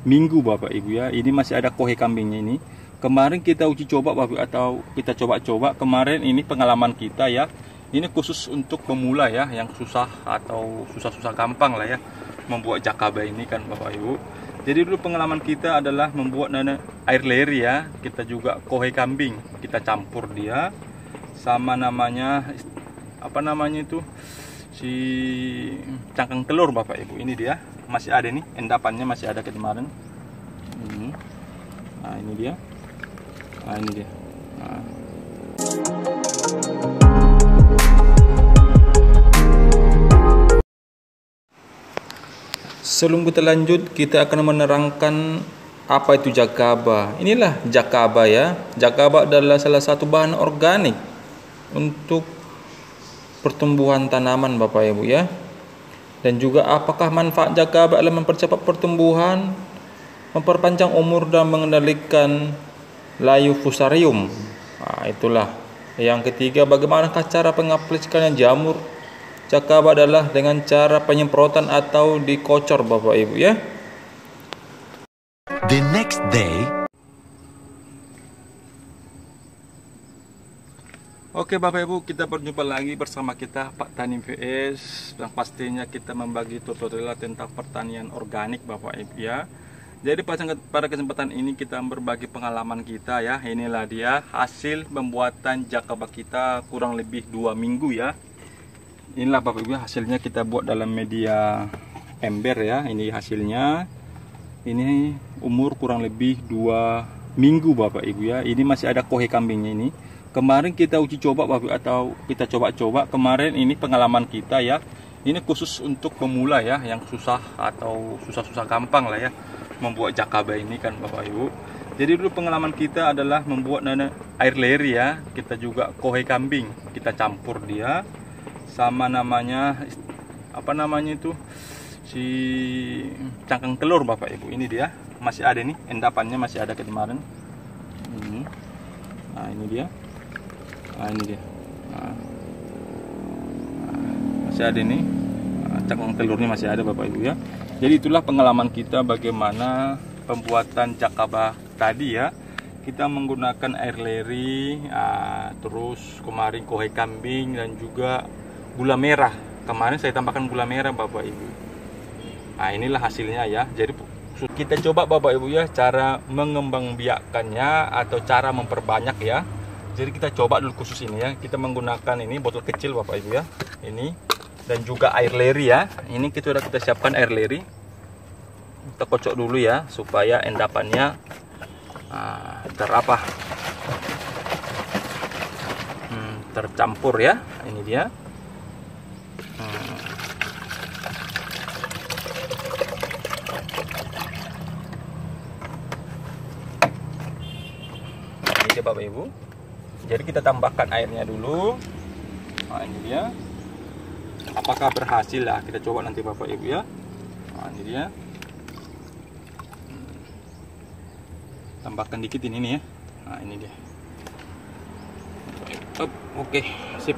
minggu Bapak Ibu ya. Ini masih ada kohe kambingnya ini. Kemarin kita uji coba Bapak, atau kita coba-coba kemarin, ini pengalaman kita ya. Ini khusus untuk pemula ya, yang susah atau susah-susah gampang lah ya membuat jakaba ini kan Bapak Ibu. Jadi dulu pengalaman kita adalah membuat air leri ya. Kita juga kohe kambing, kita campur dia sama namanya apa namanya itu, si cangkang telur Bapak Ibu. Ini dia masih ada nih, endapannya masih ada ke kemarin ini. Nah ini dia. Nah ini dia. Nah. Sebelum kita lanjut, kita akan menerangkan apa itu jakaba. Inilah jakaba ya. Jakaba adalah salah satu bahan organik untuk pertumbuhan tanaman Bapak Ibu ya. Dan juga apakah manfaat jakaba adalah mempercepat pertumbuhan, memperpanjang umur, dan mengendalikan layu fusarium. Nah, itulah. Yang ketiga, bagaimanakah cara pengaplikasian jamur jakaba adalah dengan cara penyemprotan atau dikocor Bapak Ibu ya. The next day. Oke Bapak Ibu, kita berjumpa lagi bersama kita Pak Tani VS, dan pastinya kita membagi tutorial tentang pertanian organik Bapak Ibu ya. Jadi pada kesempatan ini kita berbagi pengalaman kita ya. Inilah dia hasil pembuatan jakaba kita kurang lebih 2 minggu ya. Inilah Bapak Ibu hasilnya, kita buat dalam media ember ya. Ini hasilnya. Ini umur kurang lebih 2 minggu Bapak Ibu ya. Ini masih ada kohe kambingnya ini. Kemarin kita uji coba Bapak, atau kita coba-coba kemarin, ini pengalaman kita ya. Ini khusus untuk pemula ya, yang susah atau susah-susah gampang lah ya membuat jakaba ini kan Bapak Ibu. Jadi dulu pengalaman kita adalah membuat air leri ya. Kita juga kohe kambing, kita campur dia sama namanya apa namanya itu, si cangkang telur Bapak Ibu. Ini dia masih ada nih, endapannya masih ada ke kemarin ini. Nah ini dia. Nah ini dia. Nah, masih ada nih, cangkang telurnya masih ada Bapak Ibu ya. Jadi itulah pengalaman kita bagaimana pembuatan jakaba tadi ya. Kita menggunakan air leri, terus kemarin kohe kambing, dan juga gula merah. Kemarin saya tambahkan gula merah Bapak Ibu. Nah inilah hasilnya ya. Jadi kita coba Bapak Ibu ya cara mengembangbiakannya atau cara memperbanyak ya. Jadi kita coba dulu khusus ini ya. Kita menggunakan ini botol kecil Bapak Ibu ya. Ini. Dan juga air leri ya. Ini kita sudah siapkan air leri. Kita kocok dulu ya supaya endapannya tercampur ya. Ini dia. Ini dia Bapak Ibu. Jadi kita tambahkan airnya dulu. Nah ini dia. Apakah berhasil lah, kita coba nanti Bapak Ibu ya. Nah ini dia. Tambahkan dikit ini ya. Nah ini dia. Oke, sip.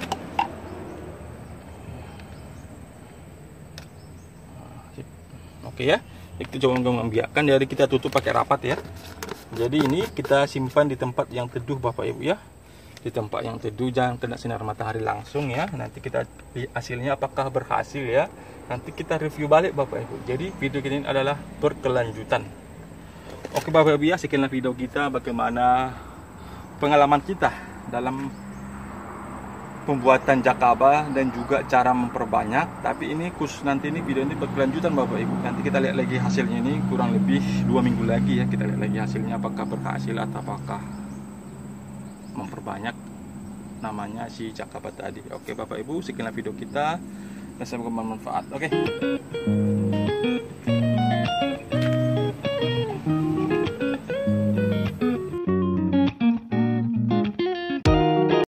Sip. Oke ya. Kita coba membiarkan, jadi kita tutup pakai rapat ya. Jadi ini kita simpan di tempat yang teduh Bapak Ibu ya. Di tempat yang teduh, jangan kena sinar matahari langsung ya. Nanti kita lihat hasilnya apakah berhasil ya. Nanti kita review balik Bapak Ibu. Jadi video ini adalah berkelanjutan. Oke Bapak Ibu ya, sekian video kita bagaimana pengalaman kita dalam pembuatan jakaba dan juga cara memperbanyak. Tapi ini khusus nanti ini video ini berkelanjutan Bapak Ibu. Nanti kita lihat lagi hasilnya, ini kurang lebih 2 minggu lagi ya. Kita lihat lagi hasilnya apakah berhasil atau apakah memperbanyak namanya si jakaba tadi. Oke Bapak Ibu, sekian video kita dan semoga bermanfaat. Oke.